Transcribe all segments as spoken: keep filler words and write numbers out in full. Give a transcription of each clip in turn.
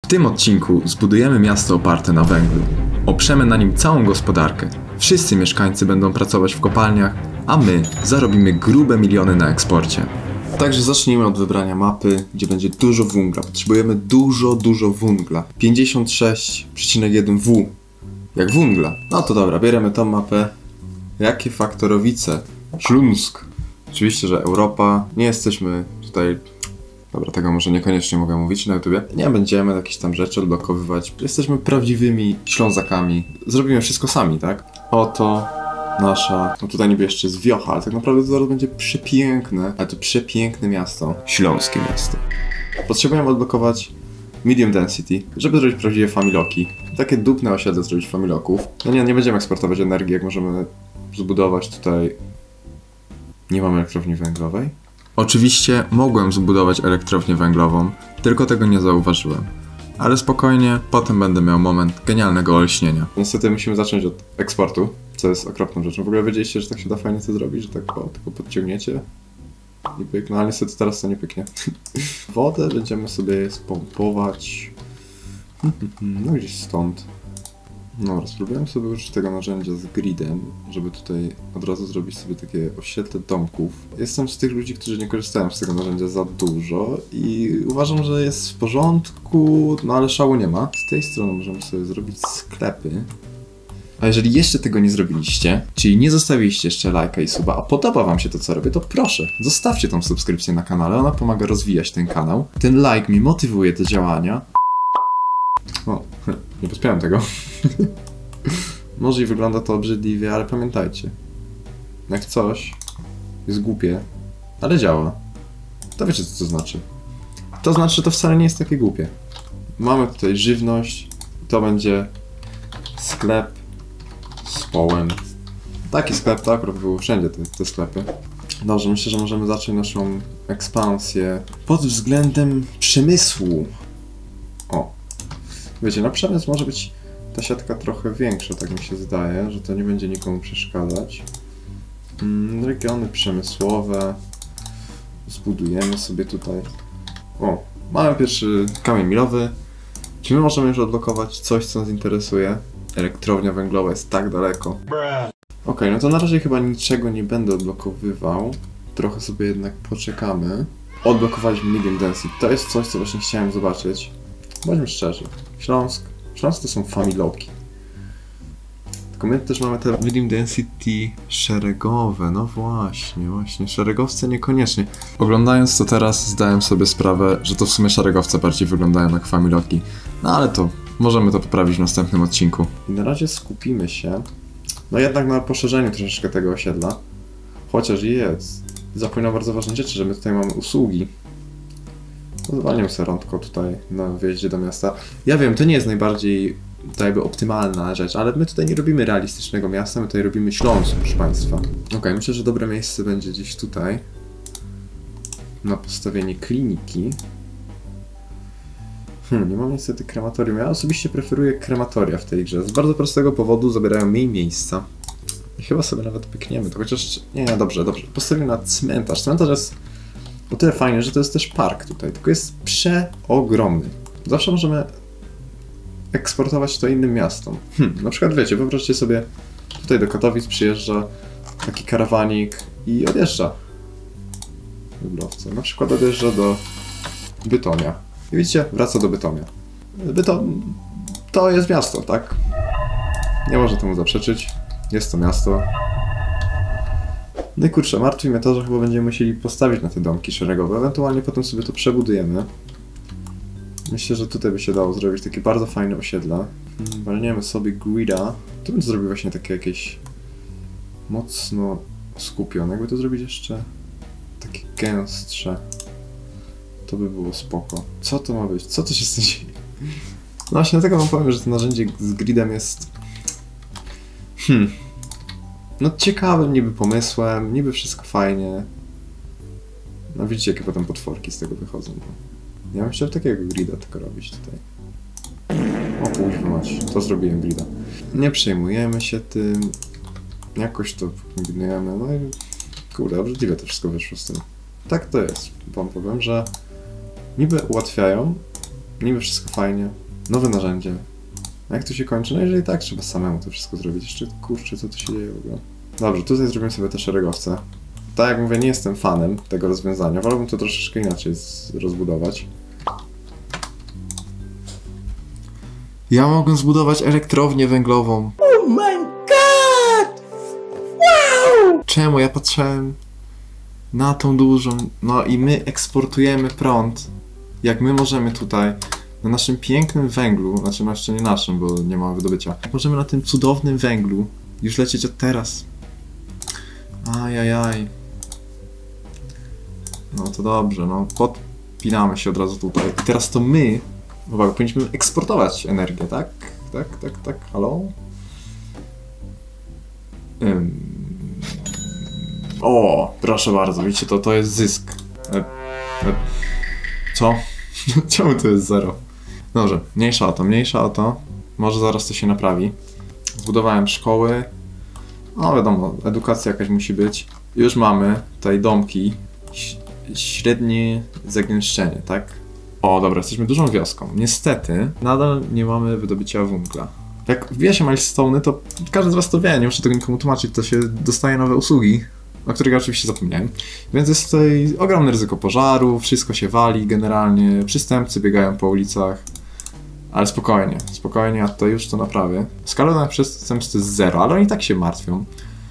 tym odcinku zbudujemy miasto oparte na węglu. Oprzemy na nim całą gospodarkę. Wszyscy mieszkańcy będą pracować w kopalniach, a my zarobimy grube miliony na eksporcie. Także zacznijmy od wybrania mapy, gdzie będzie dużo węgla. Potrzebujemy dużo, dużo węgla. pięćdziesiąt sześć przecinek jeden W. Jak węgla. No to dobra, bierzemy tą mapę. Jakie faktorowice? Śląsk. Oczywiście, że Europa. Nie jesteśmy tutaj... Dobra, tego może niekoniecznie mogę mówić na YouTubie. Nie będziemy jakieś tam rzeczy odblokowywać. Jesteśmy prawdziwymi Ślązakami. Zrobimy wszystko sami, tak? Oto nasza... No tutaj niby jeszcze jest wiocha, ale tak naprawdę to zaraz będzie przepiękne. Ale to przepiękne miasto. Śląskie miasto. Potrzebujemy odblokować medium density, żeby zrobić prawdziwe familoki. Takie dupne osiedle zrobić familoków. No nie, nie będziemy eksportować energii, jak możemy zbudować tutaj... Nie mamy elektrowni węglowej. Oczywiście mogłem zbudować elektrownię węglową, tylko tego nie zauważyłem. Ale spokojnie, potem będę miał moment genialnego olśnienia. Niestety musimy zacząć od eksportu, co jest okropną rzeczą. W ogóle wiedzieliście, że tak się da fajnie to zrobić, że tak o, tylko podciągniecie i pyknie, ale niestety teraz to nie pyknie. Wodę będziemy sobie spompować. No gdzieś stąd. Dobra, spróbujemy sobie użyć tego narzędzia z gridem, żeby tutaj od razu zrobić sobie takie osiedle domków. Jestem z tych ludzi, którzy nie korzystają z tego narzędzia za dużo i uważam, że jest w porządku, no ale szału nie ma. Z tej strony możemy sobie zrobić sklepy. A jeżeli jeszcze tego nie zrobiliście, czyli nie zostawiliście jeszcze lajka i suba, a podoba wam się to, co robię, to proszę, zostawcie tą subskrypcję na kanale, ona pomaga rozwijać ten kanał. Ten like mi motywuje do działania. O, nie pospiałem tego. Może i wygląda to obrzydliwie, ale pamiętajcie. Jak coś jest głupie, ale działa, to wiecie, co to znaczy. To znaczy, że to wcale nie jest takie głupie. Mamy tutaj żywność, to będzie sklep z połem. Taki sklep, to akurat były wszędzie te, te sklepy. Dobrze, myślę, że możemy zacząć naszą ekspansję pod względem przemysłu. O, wiecie, na przemysł może być ta siatka trochę większa, tak mi się zdaje, że to nie będzie nikomu przeszkadzać. Mm, regiony przemysłowe. Zbudujemy sobie tutaj. O, mamy pierwszy kamień milowy. Czy my możemy już odblokować coś, co nas interesuje? Elektrownia węglowa jest tak daleko. Okej, okay, no to na razie chyba niczego nie będę odblokowywał. Trochę sobie jednak poczekamy. Odblokowaliśmy medium density. To jest coś, co właśnie chciałem zobaczyć. Bądźmy szczerzy. Śląsk. Śląsk to są familoki. Tylko my też mamy te medium density szeregowe. No właśnie, właśnie. Szeregowce niekoniecznie. Oglądając to teraz zdałem sobie sprawę, że to w sumie szeregowce bardziej wyglądają jak familoki. No ale to możemy to poprawić w następnym odcinku. I na razie skupimy się no jednak na poszerzeniu troszeczkę tego osiedla. Chociaż jest. Zapomniałem bardzo ważnej rzeczy, że my tutaj mamy usługi. Zwalniam sobie rądko tutaj na wjeździe do miasta. Ja wiem, to nie jest najbardziej to jakby optymalna rzecz, ale my tutaj nie robimy realistycznego miasta, my tutaj robimy Śląsk, proszę Państwa. Okej, okay, myślę, że dobre miejsce będzie gdzieś tutaj na postawienie kliniki. Hmm, nie mam niestety krematorium. Ja osobiście preferuję krematoria w tej grze. Z bardzo prostego powodu zabierają mniej miejsca. I chyba sobie nawet pykniemy to, chociaż... Nie, nie, dobrze, dobrze. Postawimy na cmentarz. Cmentarz jest o tyle fajnie, że to jest też park tutaj, tylko jest przeogromny. Zawsze możemy eksportować to innym miastom. Hmm, na przykład wiecie, wyobraźcie sobie, tutaj do Katowic przyjeżdża taki karawanik i odjeżdża. Wyblowca. Na przykład odjeżdża do Bytomia. I widzicie, wraca do Bytomia. Bytom... to jest miasto, tak? Nie można temu zaprzeczyć. Jest to miasto. No i kurczę, martwi mnie to, że chyba będziemy musieli postawić na te domki szeregowe, ewentualnie potem sobie to przebudujemy. Myślę, że tutaj by się dało zrobić takie bardzo fajne osiedla. Hmm, walniemy sobie grida. Tu bym zrobił właśnie takie jakieś mocno skupione. Jakby to zrobić jeszcze takie gęstsze, to by było spoko. Co to ma być? Co to się z tym dzieje? No właśnie dlatego wam powiem, że to narzędzie z gridem jest... Hmm... No ciekawym niby pomysłem, niby wszystko fajnie. No widzicie, jakie potem potworki z tego wychodzą. Ja bym chciał takiego grida tylko robić tutaj. O kurwa mać, to zrobiłem grida. Nie przejmujemy się tym. Jakoś to kombinujemy, no i kurde, obrzydliwie to wszystko wyszło z tym. Tak to jest, wam powiem, że niby ułatwiają, Niby wszystko fajnie. Nowe narzędzie. A jak to się kończy? No jeżeli tak, trzeba samemu to wszystko zrobić. Jeszcze kurczę, co tu się dzieje w ogóle. Dobrze, tutaj zrobimy sobie te szeregowce. Tak jak mówię, nie jestem fanem tego rozwiązania. Wolałbym to troszeczkę inaczej rozbudować. Ja mogę zbudować elektrownię węglową. Oh my god! Wow! Czemu? Ja patrzyłem na tą dużą... No i my eksportujemy prąd. Jak my możemy tutaj na naszym pięknym węglu, znaczy no jeszcze nie naszym, bo nie ma wydobycia. Możemy na tym cudownym węglu już lecieć od teraz. Ajajaj. No to dobrze, no podpinamy się od razu tutaj. I teraz to my, uwaga, powinniśmy eksportować energię, tak? Tak, tak, tak, halo? Um. O, proszę bardzo, widzicie, to, to jest zysk. E, e. Co? Czemu to jest zero? Dobrze, mniejsza o to, mniejsza o to. Może zaraz to się naprawi. Zbudowałem szkoły. No wiadomo, edukacja jakaś musi być. Już mamy tutaj domki. Średnie zagęszczenie, tak? O, dobra, jesteśmy dużą wioską. Niestety, nadal nie mamy wydobycia węgla. Jak wbija się milestone'y, to każdy z was to wie, nie muszę tego nikomu tłumaczyć, to się dostaje nowe usługi, o których ja oczywiście zapomniałem. Więc jest tutaj ogromne ryzyko pożaru, wszystko się wali generalnie, przestępcy biegają po ulicach. Ale spokojnie, spokojnie, ja tutaj już to naprawię. Skala na przestępstw jest zero, ale oni tak się martwią.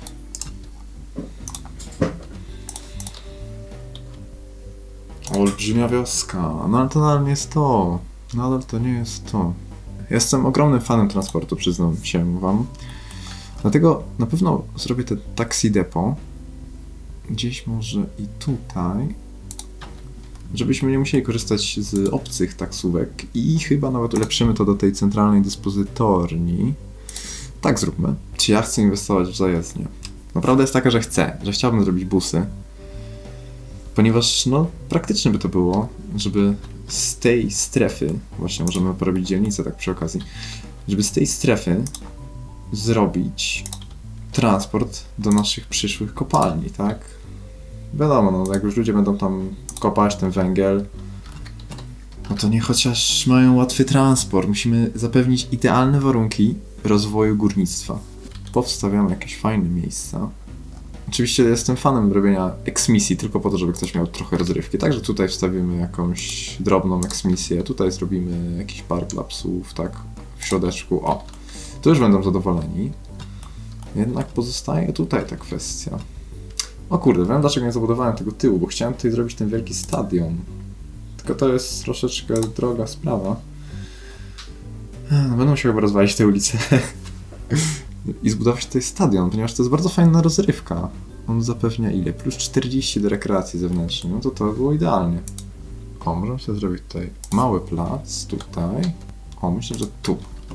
Olbrzymia wioska, no ale to nadal nie jest to. Nadal to nie jest to. Jestem ogromnym fanem transportu, przyznam się wam. Dlatego na pewno zrobię te taxi depot. Gdzieś może i tutaj. Żebyśmy nie musieli korzystać z obcych taksówek i chyba nawet ulepszymy to do tej centralnej dyspozytorni. Tak zróbmy. Czy ja chcę inwestować w zajezdnię? No prawda jest taka, że chcę, że chciałbym zrobić busy. Ponieważ no praktyczne by to było, żeby z tej strefy, właśnie możemy porobić dzielnicę tak przy okazji, żeby z tej strefy zrobić transport do naszych przyszłych kopalni, tak? Wiadomo, no jak już ludzie będą tam kopać ten węgiel, no to nie chociaż mają łatwy transport. Musimy zapewnić idealne warunki rozwoju górnictwa. Powstawiamy jakieś fajne miejsca. Oczywiście jestem fanem robienia eksmisji tylko po to, żeby ktoś miał trochę rozrywki. Także tutaj wstawimy jakąś drobną eksmisję, tutaj zrobimy jakiś park dla psów, tak, w środeczku. O, to już będą zadowoleni. Jednak pozostaje tutaj ta kwestia. O kurde, wiem dlaczego nie zabudowałem tego tyłu, bo chciałem tutaj zrobić ten wielki stadion. Tylko to jest troszeczkę droga sprawa. No, będę musiał chyba rozwalić tę ulicę. I zbudować tutaj stadion, ponieważ to jest bardzo fajna rozrywka. On zapewnia ile? Plus czterdzieści do rekreacji zewnętrznej, no to to było idealnie. O, możemy sobie zrobić tutaj mały plac, tutaj. O, myślę, że tu.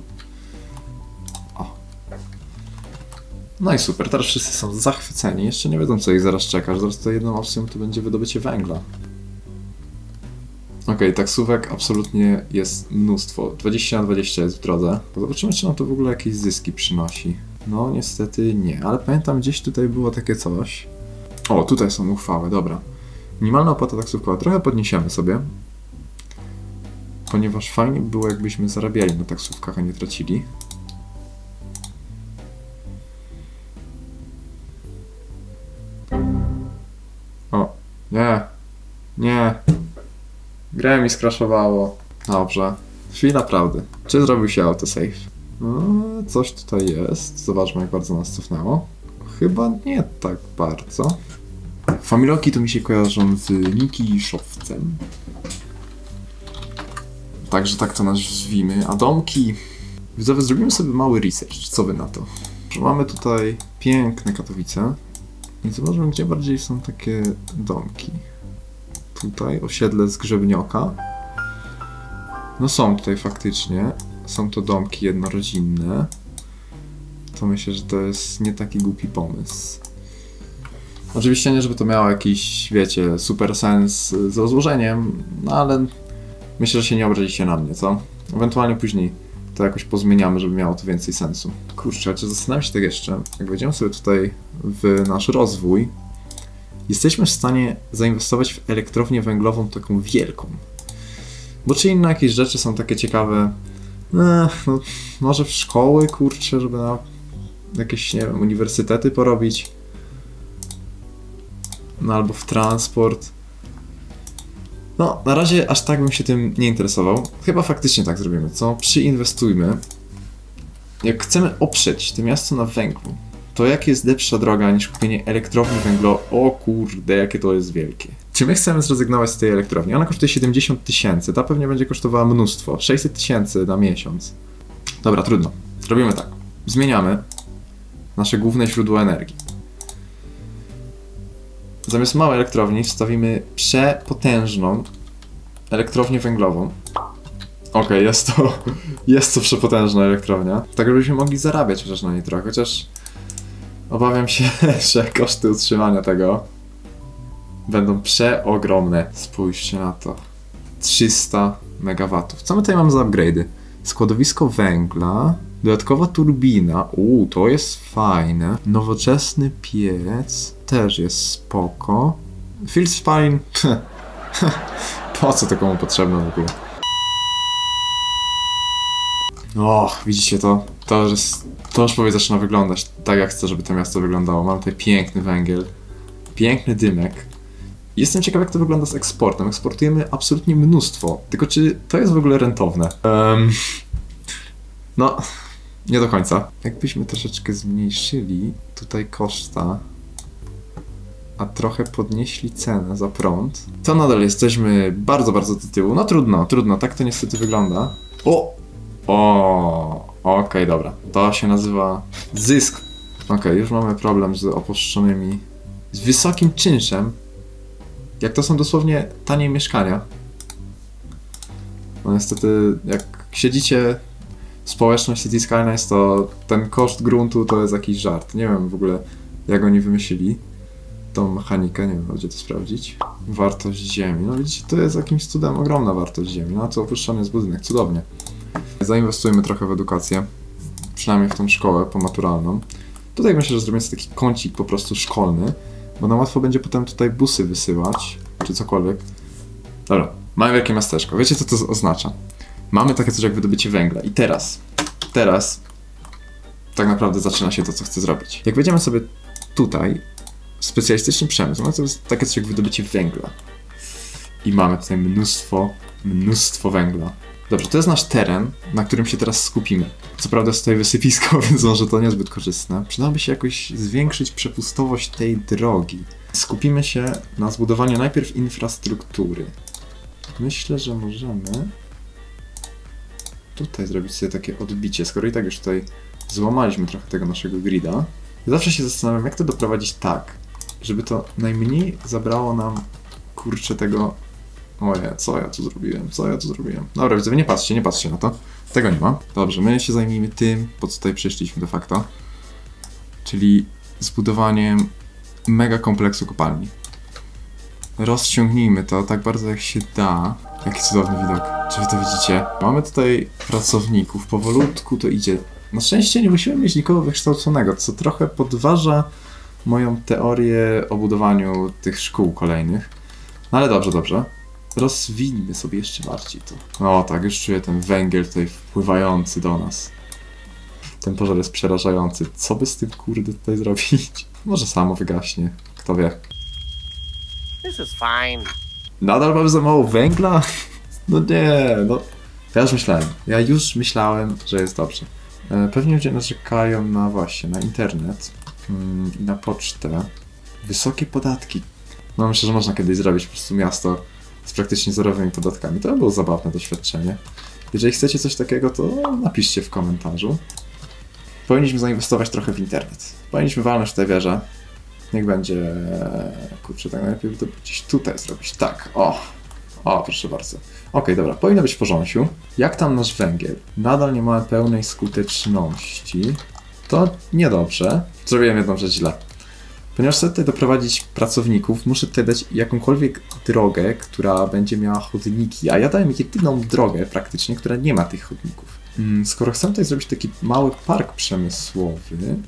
O. No i super, teraz wszyscy są zachwyceni, jeszcze nie wiedzą co ich zaraz czeka, że zaraz tutaj jedną opcją to będzie wydobycie węgla. Okej, okay, taksówek absolutnie jest mnóstwo. dwadzieścia na dwadzieścia jest w drodze. Zobaczymy, czy nam to w ogóle jakieś zyski przynosi. No, niestety nie, ale pamiętam, gdzieś tutaj było takie coś. O, tutaj są uchwały, dobra. Minimalna opłata taksówkowa, trochę podniesiemy sobie. Ponieważ fajnie by było, jakbyśmy zarabiali na taksówkach, a nie tracili. O, nie, nie. Grę mi skraszowało. Dobrze. Chwila prawdy. Czy zrobił się autosave? No, coś tutaj jest. Zobaczmy, jak bardzo nas cofnęło. Chyba nie tak bardzo. Familoki to mi się kojarzą z Nikiszowcem. Także tak to nazwijmy. A domki... Widzowie, zrobimy sobie mały research. Co wy na to? Że mamy tutaj piękne Katowice. I zobaczmy, gdzie bardziej są takie domki. Tutaj osiedle z Grzebnioka. No są tutaj faktycznie. Są to domki jednorodzinne. To myślę, że to jest nie taki głupi pomysł. Oczywiście nie, żeby to miało jakiś, wiecie, super sens z rozłożeniem, no ale myślę, że się nie obrazicie na mnie, co? Ewentualnie później to jakoś pozmieniamy, żeby miało to więcej sensu. Kurczę, chociaż zastanawiam się tak jeszcze, jak wejdziemy sobie tutaj w nasz rozwój, jesteśmy w stanie zainwestować w elektrownię węglową taką wielką. Bo czy inne jakieś rzeczy są takie ciekawe? Ech, no, może w szkoły, kurczę, żeby na jakieś, nie wiem, uniwersytety porobić. No albo w transport. No, na razie aż tak bym się tym nie interesował. Chyba faktycznie tak zrobimy, co? Przyinwestujmy. Jak chcemy oprzeć to miasto na węglu, to jaka jest lepsza droga niż kupienie elektrowni węglowej? O kurde, jakie to jest wielkie. Czy my chcemy zrezygnować z tej elektrowni? Ona kosztuje siedemdziesiąt tysięcy, ta pewnie będzie kosztowała mnóstwo. sześćset tysięcy na miesiąc. Dobra, trudno. Zrobimy tak. Zmieniamy nasze główne źródło energii. Zamiast małej elektrowni wstawimy przepotężną elektrownię węglową. Okej, okay, jest to jest to przepotężna elektrownia. Tak, żebyśmy mogli zarabiać chociaż na niej trochę, chociaż obawiam się, że koszty utrzymania tego będą przeogromne. Spójrzcie na to. trzysta megawatów. Co my tutaj mamy za upgrade'y? Składowisko węgla, dodatkowa turbina. Uuu, to jest fajne. Nowoczesny piec, też jest spoko. Field spalin. Po co to komu potrzebne w ogóle? Och, widzicie to? To już, jest, to już powie zaczyna wyglądać tak, jak chcę, żeby to miasto wyglądało. Mam tutaj piękny węgiel, piękny dymek. Jestem ciekaw, jak to wygląda z eksportem. Eksportujemy absolutnie mnóstwo, tylko czy to jest w ogóle rentowne? Um, no, nie do końca. Jakbyśmy troszeczkę zmniejszyli tutaj koszta, a trochę podnieśli cenę za prąd, to nadal jesteśmy bardzo, bardzo do tyłu. No trudno, trudno, tak to niestety wygląda. O! O, okej, okay, dobra. To się nazywa zysk. Okej, okay, już mamy problem z opuszczonymi, z wysokim czynszem. Jak to są dosłownie tanie mieszkania. No niestety, jak siedzicie w społeczność City Skylines, to ten koszt gruntu to jest jakiś żart. Nie wiem w ogóle, jak oni wymyślili tą mechanikę, nie wiem, gdzie to sprawdzić. Wartość ziemi. No widzicie, to jest jakimś cudem ogromna wartość ziemi. No to opuszczony jest budynek, cudownie. Zainwestujmy trochę w edukację, przynajmniej w tą szkołę pomaturalną. Tutaj myślę, że zrobimy sobie taki kącik po prostu szkolny, bo nam łatwo będzie potem tutaj busy wysyłać, czy cokolwiek. Dobra, mamy wielkie miasteczko. Wiecie, co to oznacza? Mamy takie coś jak wydobycie węgla i teraz, teraz tak naprawdę zaczyna się to, co chcę zrobić. Jak wejdziemy sobie tutaj, specjalistyczny przemysł, mamy sobie takie coś jak wydobycie węgla. I mamy tutaj mnóstwo, mnóstwo węgla. Dobrze, to jest nasz teren, na którym się teraz skupimy. Co prawda jest tutaj wysypisko, więc może to niezbyt korzystne. Przydałoby się jakoś zwiększyć przepustowość tej drogi. Skupimy się na zbudowaniu najpierw infrastruktury. Myślę, że możemy tutaj zrobić sobie takie odbicie, skoro i tak już tutaj złamaliśmy trochę tego naszego grida. Zawsze się zastanawiam, jak to doprowadzić tak, żeby to najmniej zabrało nam, kurczę, tego... Oje, co ja tu zrobiłem, co ja tu zrobiłem. Dobra, widzowie, nie patrzcie, nie patrzcie na to. Tego nie ma. Dobrze, my się zajmijmy tym, po co tutaj przyszliśmy de facto. Czyli zbudowaniem mega kompleksu kopalni. Rozciągnijmy to tak bardzo jak się da. Jaki cudowny widok. Czy wy to widzicie? Mamy tutaj pracowników, powolutku to idzie. Na szczęście nie musimy mieć nikogo wykształconego, co trochę podważa moją teorię o budowaniu tych szkół kolejnych. No ale dobrze, dobrze. Rozwijmy sobie jeszcze bardziej to. O tak, już czuję ten węgiel tutaj wpływający do nas. Ten pożar jest przerażający. Co by z tym kurde tutaj zrobić? Może samo wygaśnie. Kto wie. This is fine. Nadal mam za mało węgla? No nie, no. Ja już myślałem. Ja już myślałem, że jest dobrze. Pewnie ludzie narzekają na właśnie, na internet i na pocztę. Wysokie podatki. No myślę, że można kiedyś zrobić po prostu miasto z praktycznie zerowymi podatkami. To by było zabawne doświadczenie. Jeżeli chcecie coś takiego, to napiszcie w komentarzu. Powinniśmy zainwestować trochę w internet. Powinniśmy walnąć tę wieżę. Niech będzie... Kurczę, tak najlepiej to gdzieś tutaj zrobić. Tak, o! O, proszę bardzo. Ok, dobra, powinno być w porządku. Jak tam nasz węgiel? Nadal nie mamy pełnej skuteczności. To niedobrze. Zrobiłem jedną rzecz źle. Ponieważ chcę tutaj doprowadzić pracowników, muszę tutaj dać jakąkolwiek drogę, która będzie miała chodniki, a ja dałem jedyną drogę praktycznie, która nie ma tych chodników. Skoro chcę tutaj zrobić taki mały park przemysłowy,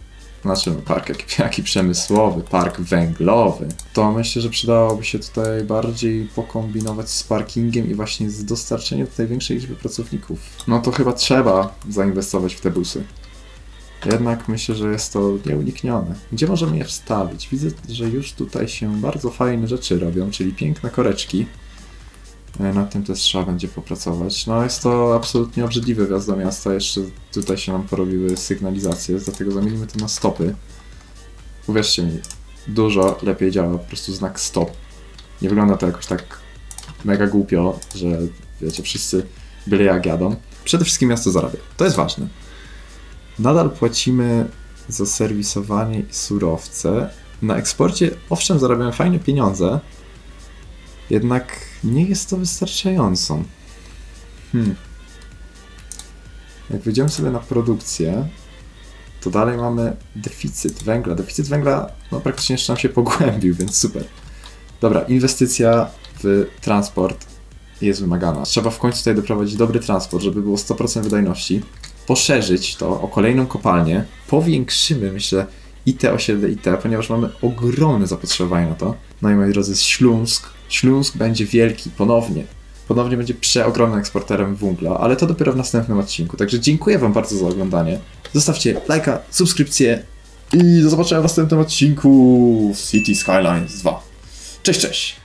znaczy park jaki, jaki przemysłowy, park węglowy, to myślę, że przydałoby się tutaj bardziej pokombinować z parkingiem i właśnie z dostarczeniem tutaj większej liczby pracowników. No to chyba trzeba zainwestować w te busy. Jednak myślę, że jest to nieuniknione. Gdzie możemy je wstawić? Widzę, że już tutaj się bardzo fajne rzeczy robią, czyli piękne koreczki. Nad tym też trzeba będzie popracować. No jest to absolutnie obrzydliwy wjazd do miasta. Jeszcze tutaj się nam porobiły sygnalizacje, dlatego zamienimy to na stopy. Uwierzcie mi, dużo lepiej działa po prostu znak stop. Nie wygląda to jakoś tak mega głupio, że wiecie, wszyscy byle jak jadą. Przede wszystkim miasto zarabia. To jest ważne. Nadal płacimy za serwisowanie i surowce. Na eksporcie owszem zarabiamy fajne pieniądze, jednak nie jest to wystarczająco. Hmm. Jak wyjdziemy sobie na produkcję, to dalej mamy deficyt węgla. Deficyt węgla no, praktycznie jeszcze nam się pogłębił, więc super. Dobra, inwestycja w transport jest wymagana. Trzeba w końcu tutaj doprowadzić dobry transport, żeby było sto procent wydajności. Poszerzyć to o kolejną kopalnię. Powiększymy, myślę, i te osiedle, i te, ponieważ mamy ogromne zapotrzebowanie na to. No i moi drodzy, Śląsk. Śląsk będzie wielki, ponownie. Ponownie będzie przeogromnym eksporterem węgla, ale to dopiero w następnym odcinku. Także dziękuję wam bardzo za oglądanie. Zostawcie lajka, subskrypcję i do zobaczenia w następnym odcinku City Skylines dwa. Cześć, cześć!